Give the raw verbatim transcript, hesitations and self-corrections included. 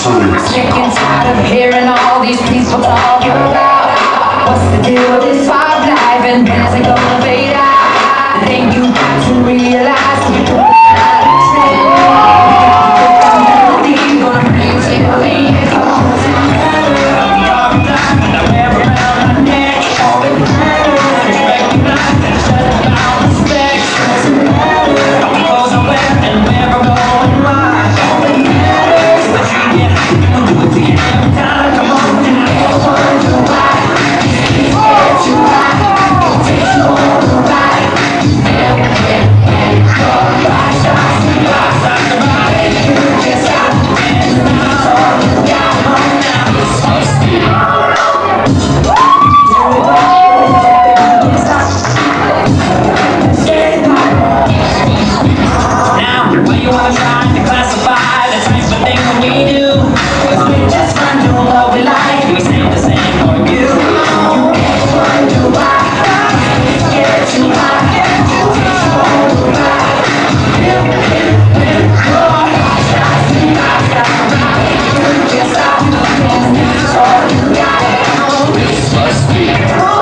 Sick and tired of hearing all these people talk about what's the deal with this five life and when is it gonna fade out? I think you got to realize you don't have to change. The melody gonna bring you to your knees. Must be.